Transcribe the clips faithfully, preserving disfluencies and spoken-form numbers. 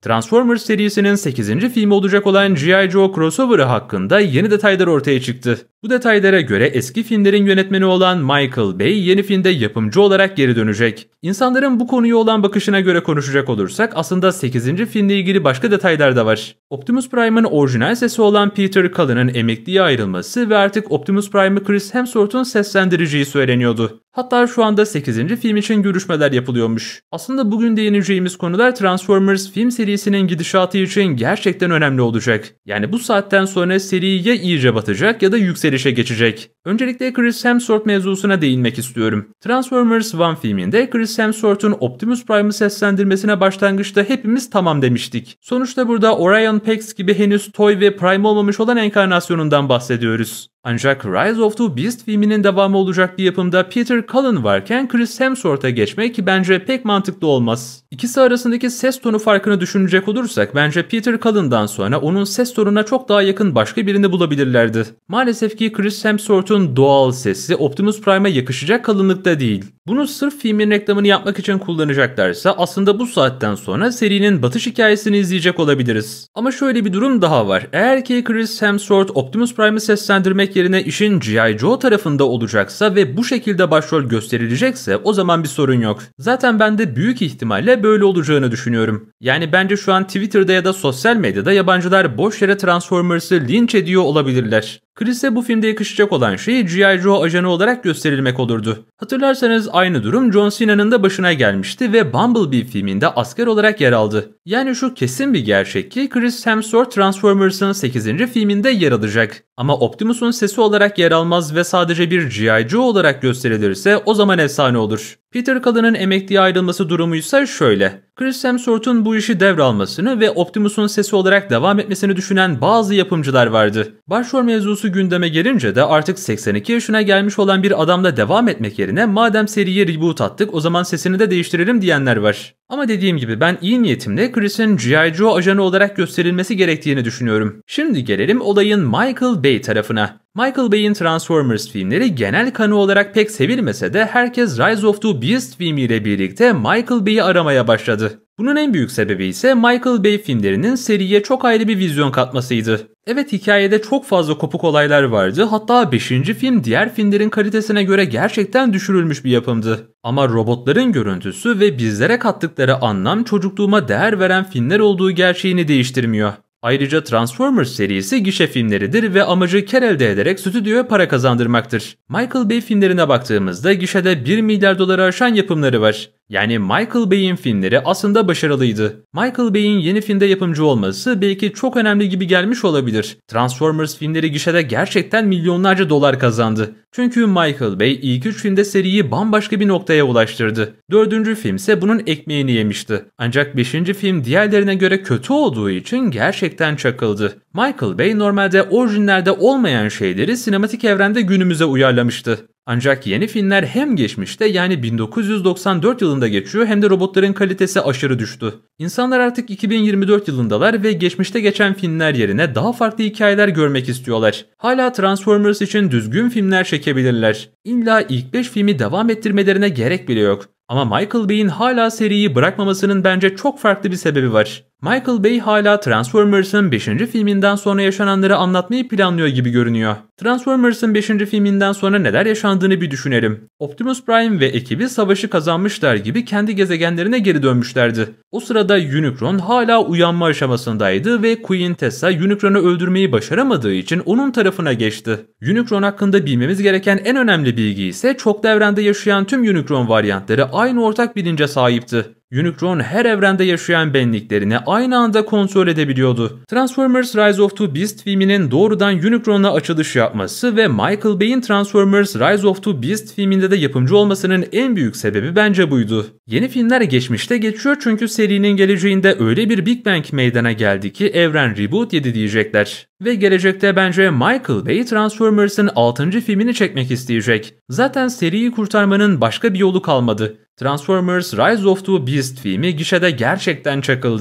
Transformers serisinin sekizinci filmi olacak olan G I. Joe crossover'ı hakkında yeni detaylar ortaya çıktı. Bu detaylara göre eski filmlerin yönetmeni olan Michael Bay yeni filmde yapımcı olarak geri dönecek. İnsanların bu konuya olan bakışına göre konuşacak olursak aslında sekizinci filmle ilgili başka detaylar da var. Optimus Prime'ın orijinal sesi olan Peter Cullen'ın emekliye ayrılması ve artık Optimus Prime'ı Chris Hemsworth'un seslendireceği söyleniyordu. Hatta şu anda sekizinci film için görüşmeler yapılıyormuş. Aslında bugün değineceğimiz konular Transformers film serisinin gidişatı için gerçekten önemli olacak. Yani bu saatten sonra seri ya iyice batacak ya da yükselişe geçecek. Öncelikle Chris Hemsworth mevzusuna değinmek istiyorum. Transformers bir filminde Chris Hemsworth'un Optimus Prime'ı seslendirmesine başlangıçta hepimiz tamam demiştik. Sonuçta burada Orion Pax gibi henüz Toy ve Prime olmamış olan enkarnasyonundan bahsediyoruz. Ancak Rise of the Beast filminin devamı olacak bir yapımda Peter Cullen varken Chris Hemsworth'a geçmek bence pek mantıklı olmaz. İkisi arasındaki ses tonu farkını düşünecek olursak bence Peter Cullen'dan sonra onun ses tonuna çok daha yakın başka birini bulabilirlerdi. Maalesef ki Chris Hemsworth'un doğal sesi Optimus Prime'a yakışacak kalınlıkta değil. Bunu sırf filmin reklamını yapmak için kullanacaklarsa aslında bu saatten sonra serinin batış hikayesini izleyecek olabiliriz. Ama şöyle bir durum daha var. Eğer ki Chris Hemsworth Optimus Prime'ı seslendirmek yerine işin G I. Joe tarafında olacaksa ve bu şekilde başrol gösterilecekse o zaman bir sorun yok. Zaten ben de büyük ihtimalle böyle olacağını düşünüyorum. Yani bence şu an Twitter'da ya da sosyal medyada yabancılar boş yere Transformers'ı linç ediyor olabilirler. Chris'e bu filmde yakışacak olan şey G I. Joe ajanı olarak gösterilmek olurdu. Hatırlarsanız aynı durum John Cena'nın da başına gelmişti ve Bumblebee filminde asker olarak yer aldı. Yani şu kesin bir gerçek ki Chris Hemsworth Transformers'ın sekizinci filminde yer alacak. Ama Optimus'un sesi olarak yer almaz ve sadece bir G I. Joe olarak gösterilirse o zaman efsane olur. Peter Cullen'ın emekliye ayrılması durumuysa şöyle. Chris Hemsworth'un bu işi devralmasını ve Optimus'un sesi olarak devam etmesini düşünen bazı yapımcılar vardı. Başrol mevzusu gündeme gelince de artık seksen iki yaşına gelmiş olan bir adamla devam etmek yerine madem seriye reboot attık o zaman sesini de değiştirelim diyenler var. Ama dediğim gibi ben iyi niyetimle Chris'in G I. Joe ajanı olarak gösterilmesi gerektiğini düşünüyorum. Şimdi gelelim olayın Michael Bay tarafına. Michael Bay'in Transformers filmleri genel kanı olarak pek sevilmese de herkes Rise of the Beast filmiyle birlikte Michael Bay'i aramaya başladı. Bunun en büyük sebebi ise Michael Bay filmlerinin seriye çok ayrı bir vizyon katmasıydı. Evet, hikayede çok fazla kopuk olaylar vardı, hatta beşinci film diğer filmlerin kalitesine göre gerçekten düşürülmüş bir yapımdı. Ama robotların görüntüsü ve bizlere kattıkları anlam çocukluğuma değer veren filmler olduğu gerçeğini değiştirmiyor. Ayrıca Transformers serisi gişe filmleridir ve amacı kar elde ederek stüdyoya para kazandırmaktır. Michael Bay filmlerine baktığımızda gişede bir milyar doları aşan yapımları var. Yani Michael Bay'in filmleri aslında başarılıydı. Michael Bay'in yeni filmde yapımcı olması belki çok önemli gibi gelmiş olabilir. Transformers filmleri gişede gerçekten milyonlarca dolar kazandı. Çünkü Michael Bay ilk üç filmde seriyi bambaşka bir noktaya ulaştırdı. Dördüncü film ise bunun ekmeğini yemişti. Ancak beşinci film diğerlerine göre kötü olduğu için gerçekten çakıldı. Michael Bay normalde orijinlerde olmayan şeyleri sinematik evrende günümüze uyarlamıştı. Ancak yeni filmler hem geçmişte yani bin dokuz yüz doksan dört yılında geçiyor hem de robotların kalitesi aşırı düştü. İnsanlar artık iki bin yirmi dört yılındalar ve geçmişte geçen filmler yerine daha farklı hikayeler görmek istiyorlar. Hala Transformers için düzgün filmler çekebilirler. İlla ilk beş filmi devam ettirmelerine gerek bile yok. Ama Michael Bay'in hala seriyi bırakmamasının bence çok farklı bir sebebi var. Michael Bay hala Transformers'ın beşinci filminden sonra yaşananları anlatmayı planlıyor gibi görünüyor. Transformers'ın beşinci filminden sonra neler yaşandığını bir düşünelim. Optimus Prime ve ekibi savaşı kazanmışlar gibi kendi gezegenlerine geri dönmüşlerdi. O sırada Unicron hala uyanma aşamasındaydı ve Queen Tessa Unicron'u öldürmeyi başaramadığı için onun tarafına geçti. Unicron hakkında bilmemiz gereken en önemli bilgi ise çoklu evrende yaşayan tüm Unicron varyantları aynı ortak bilince sahipti. Unicron her evrende yaşayan benliklerini aynı anda kontrol edebiliyordu. Transformers Rise of the Beast filminin doğrudan Unicron'la açılış yapması ve Michael Bay'in Transformers Rise of the Beast filminde de yapımcı olmasının en büyük sebebi bence buydu. Yeni filmler geçmişte geçiyor çünkü serinin geleceğinde öyle bir Big Bang meydana geldi ki evren reboot yedi diyecekler. Ve gelecekte bence Michael Bay Transformers'ın altıncı filmini çekmek isteyecek. Zaten seriyi kurtarmanın başka bir yolu kalmadı. Transformers Rise of the Beast filmi gişede gerçekten çakıldı.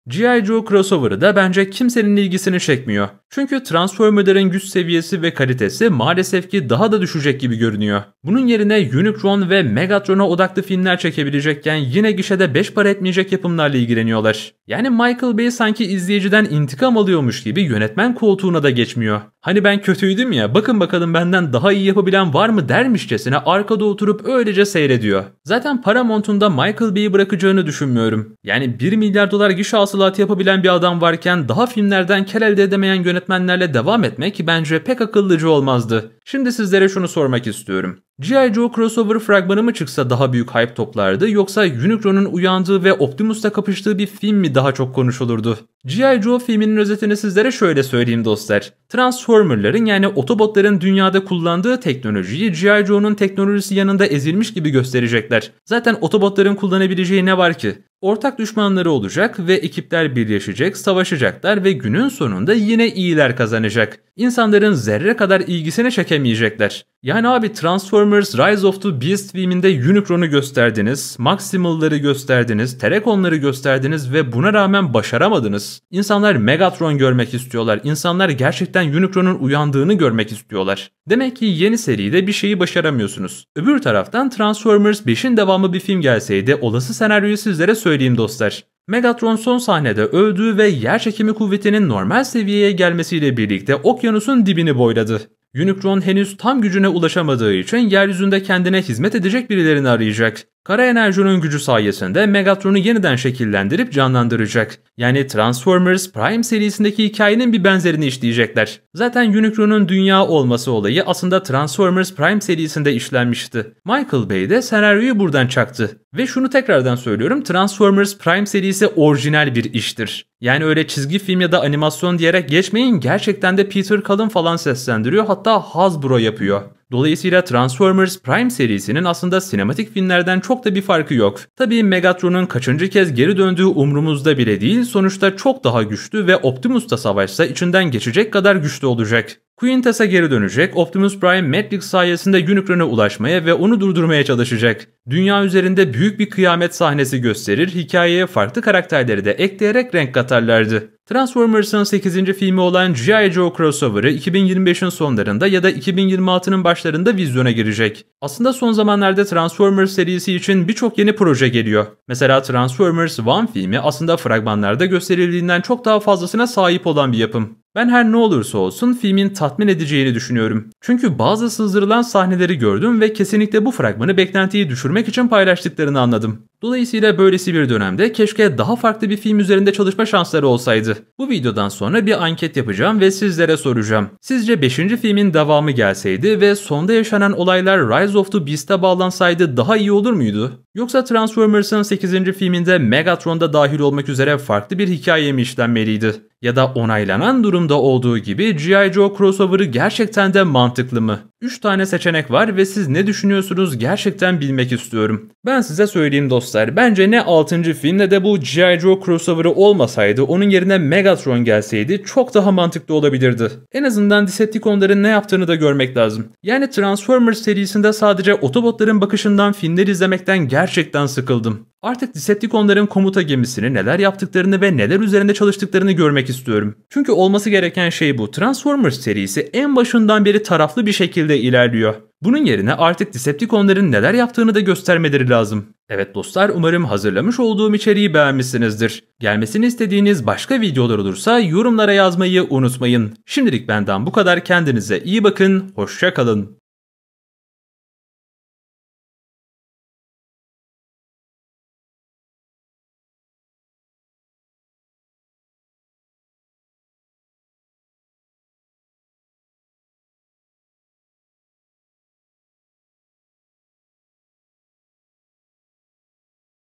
G I. Joe crossover'ı da bence kimsenin ilgisini çekmiyor. Çünkü Transformers'ların güç seviyesi ve kalitesi maalesef ki daha da düşecek gibi görünüyor. Bunun yerine Unicron ve Megatron'a odaklı filmler çekebilecekken yine gişede beş para etmeyecek yapımlarla ilgileniyorlar. Yani Michael Bay sanki izleyiciden intikam alıyormuş gibi yönetmen koltuğuna da geçmiyor. Hani ben kötüydüm ya, bakın bakalım benden daha iyi yapabilen var mı dermişçesine arkada oturup öylece seyrediyor. Zaten Paramount'un da Michael Bay'i bırakacağını düşünmüyorum. Yani bir milyar dolar gişe hasılatı yapabilen bir adam varken daha filmlerden kar elde edemeyen yönetmenlerle devam etmek bence pek akıllıca olmazdı. Şimdi sizlere şunu sormak istiyorum. G I. Joe crossover fragmanı mı çıksa daha büyük hype toplardı, yoksa Unicron'un uyandığı ve Optimus'la kapıştığı bir film mi daha çok konuşulurdu? G I. Joe filminin özetini sizlere şöyle söyleyeyim dostlar. Transformer'ların yani Autobot'ların dünyada kullandığı teknolojiyi G I. Joe'nun teknolojisi yanında ezilmiş gibi gösterecekler. Zaten Autobot'ların kullanabileceği ne var ki? Ortak düşmanları olacak ve ekipler birleşecek, savaşacaklar ve günün sonunda yine iyiler kazanacak. İnsanların zerre kadar ilgisini çekemeyecekler. Yani abi Transformers Rise of the Beast filminde Unicron'u gösterdiniz, Maximal'ları gösterdiniz, Terracon'ları gösterdiniz ve buna rağmen başaramadınız. İnsanlar Megatron görmek istiyorlar. İnsanlar gerçekten Unicron'un uyandığını görmek istiyorlar. Demek ki yeni seride bir şeyi başaramıyorsunuz. Öbür taraftan Transformers beşin devamı bir film gelseydi olası senaryoyu sizlere söyleyeyim dostlar. Megatron son sahnede öldü ve yerçekimi kuvvetinin normal seviyeye gelmesiyle birlikte okyanusun dibini boyladı. Unicron henüz tam gücüne ulaşamadığı için yeryüzünde kendine hizmet edecek birilerini arayacak. Kara enerjinin gücü sayesinde Megatron'u yeniden şekillendirip canlandıracak. Yani Transformers Prime serisindeki hikayenin bir benzerini işleyecekler. Zaten Unicron'un dünya olması olayı aslında Transformers Prime serisinde işlenmişti. Michael Bay de senaryoyu buradan çaktı. Ve şunu tekrardan söylüyorum, Transformers Prime serisi orijinal bir iştir. Yani öyle çizgi film ya da animasyon diyerek geçmeyin, gerçekten de Peter Cullen falan seslendiriyor, hatta Hasbro yapıyor. Dolayısıyla Transformers Prime serisinin aslında sinematik filmlerden çok da bir farkı yok. Tabii Megatron'un kaçıncı kez geri döndüğü umrumuzda bile değil, sonuçta çok daha güçlü ve Optimus'ta savaşsa içinden geçecek kadar güçlü olacak. Quintess'a geri dönecek, Optimus Prime Matrix sayesinde Unicron'a ulaşmaya ve onu durdurmaya çalışacak. Dünya üzerinde büyük bir kıyamet sahnesi gösterir, hikayeye farklı karakterleri de ekleyerek renk katarlardı. Transformers'ın sekizinci filmi olan G I. Joe crossover'ı iki bin yirmi beşin sonlarında ya da iki bin yirmi altının başlarında vizyona girecek. Aslında son zamanlarda Transformers serisi için birçok yeni proje geliyor. Mesela Transformers bir filmi aslında fragmanlarda gösterildiğinden çok daha fazlasına sahip olan bir yapım. Ben her ne olursa olsun filmin tatmin edeceğini düşünüyorum. Çünkü bazı sızdırılan sahneleri gördüm ve kesinlikle bu fragmanı beklentiyi düşürmek için paylaştıklarını anladım. Dolayısıyla böylesi bir dönemde keşke daha farklı bir film üzerinde çalışma şansları olsaydı. Bu videodan sonra bir anket yapacağım ve sizlere soracağım. Sizce beşinci filmin devamı gelseydi ve sonda yaşanan olaylar Rise of the Beast'e bağlansaydı daha iyi olur muydu? Yoksa Transformers'ın sekizinci filminde Megatron'da dahil olmak üzere farklı bir hikaye mi işlenmeliydi? Ya da onaylanan durumda olduğu gibi G I. Joe crossover'ı gerçekten de mantıklı mı? üç tane seçenek var ve siz ne düşünüyorsunuz gerçekten bilmek istiyorum. Ben size söyleyeyim dostlar, bence ne altıncı film ne de bu G I. Joe crossover'ı olmasaydı, onun yerine Megatron gelseydi çok daha mantıklı olabilirdi. En azından Decepticonların ne yaptığını da görmek lazım. Yani Transformers serisinde sadece Autobotların bakışından filmler izlemekten gerçekten sıkıldım. Artık Decepticonların komuta gemisini, neler yaptıklarını ve neler üzerinde çalıştıklarını görmek istiyorum. Çünkü olması gereken şey bu. Transformers serisi en başından beri taraflı bir şekilde ilerliyor. Bunun yerine artık Decepticonların neler yaptığını da göstermeleri lazım. Evet dostlar, umarım hazırlamış olduğum içeriği beğenmişsinizdir. Gelmesini istediğiniz başka videolar olursa yorumlara yazmayı unutmayın. Şimdilik benden bu kadar, kendinize iyi bakın, hoşça kalın.